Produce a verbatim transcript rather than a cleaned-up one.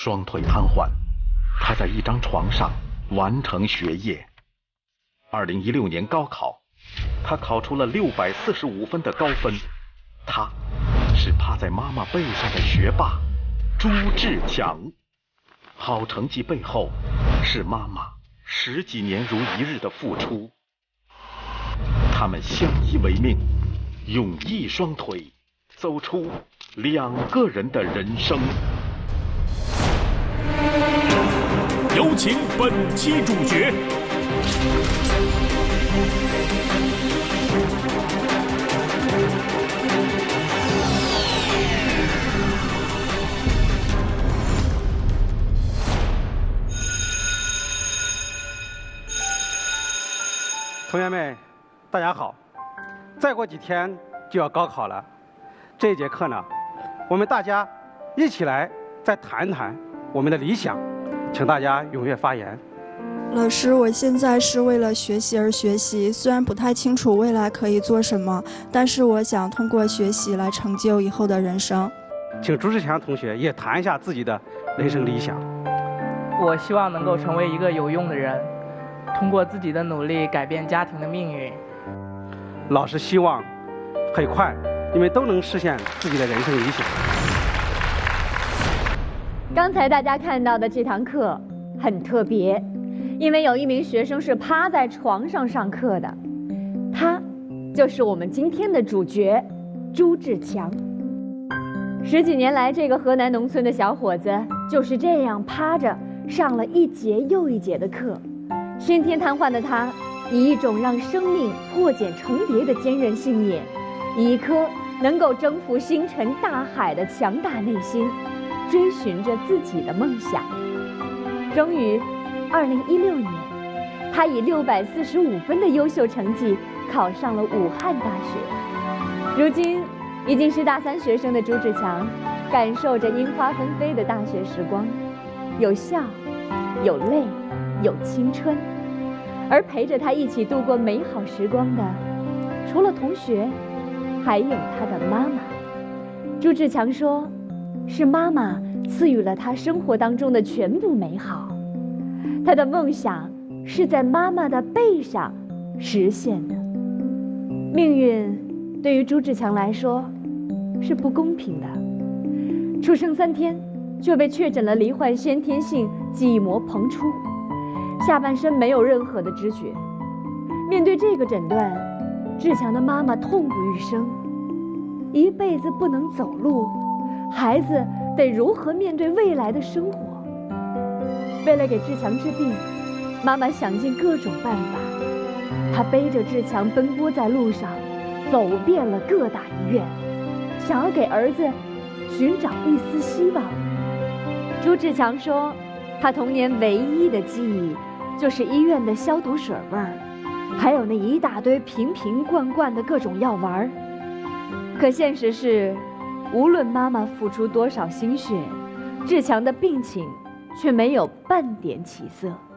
双腿瘫痪，他在一张床上完成学业。二零一六年高考，他考出了六百四十五分的高分。他是趴在妈妈背上的学霸朱志强。好成绩背后是妈妈十几年如一日的付出。他们相依为命，用一双腿走出两个人的人生。 有请本期主角。 同学们，大家好！再过几天就要高考了，这一节课呢，我们大家一起来再谈谈我们的理想，请大家踊跃发言。 老师，我现在是为了学习而学习，虽然不太清楚未来可以做什么，但是我想通过学习来成就以后的人生。 请朱志强同学也谈一下自己的人生理想。 我希望能够成为一个有用的人，通过自己的努力改变家庭的命运。 老师希望很快你们都能实现自己的人生理想。 刚才大家看到的这堂课很特别，因为有一名学生是趴在床上上课的，他就是我们今天的主角朱志强。十几年来，这个河南农村的小伙子就是这样趴着上了一节又一节的课。先天瘫痪的他，以一种让生命破茧成蝶的坚韧信念，以一颗能够征服星辰大海的强大内心，追寻着自己的梦想。终于二零一六年，他以六百四十五分的优秀成绩考上了武汉大学。如今已经是大三学生的朱志强，感受着樱花纷飞的大学时光，有笑，有泪，有青春。而陪着他一起度过美好时光的，除了同学，还有他的妈妈。朱志强说，是妈妈赐予了他生活当中的全部美好。他的梦想是在妈妈的背上实现的。命运对于朱志强来说是不公平的，出生三天就被确诊了罹患先天性记忆膜膨出，下半身没有任何的知觉。面对这个诊断，志强的妈妈痛不欲生，一辈子不能走路，孩子得如何面对未来的生活？为了给志强治病，妈妈想尽各种办法。她背着志强奔波在路上，走遍了各大医院，想要给儿子寻找一丝希望。朱志强说，他童年唯一的记忆就是医院的消毒水味儿，还有那一大堆瓶瓶罐罐的各种药丸。可现实是，无论妈妈付出多少心血，志强的病情却没有半点起色。